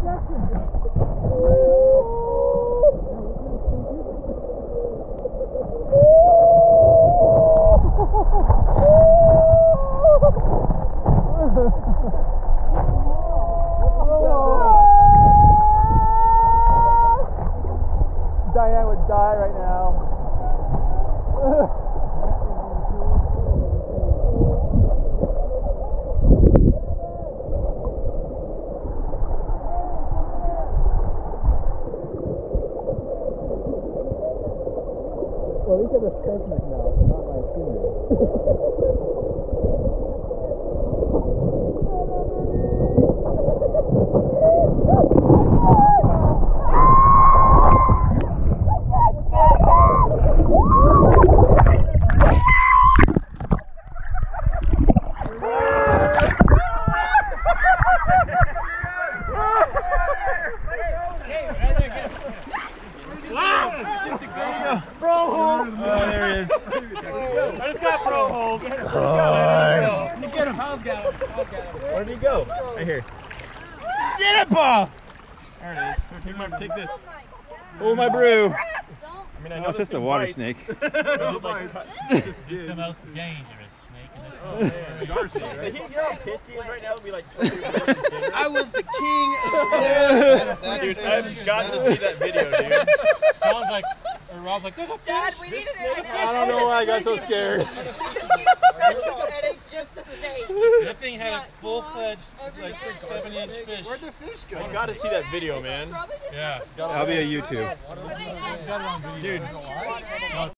Diane would die right now. Well, these are the segment now, not my finger. Bro hold! Oh, there he is. I just got bro hold. Get him. I'll get him. Where did he go? Right here. Get it, Paul! There it is. Take this. Oh, my brew. I mean, I know it's just a water snake. It's the most dangerous snake in this world. You know how pissed he is right now? It'd be like I was the king of the world. Dude, I've gotten to see that video, dude. Sounds like, or Rob's like, there's a Dad, fish. we need an I don't know why I got so scared. special, and it's just the snake. That thing had a full-fledged, like 6-7 inch fish. Where'd the fish go? You gotta see that video, man. Yeah. That'll be a YouTube. Got it on video. Dude.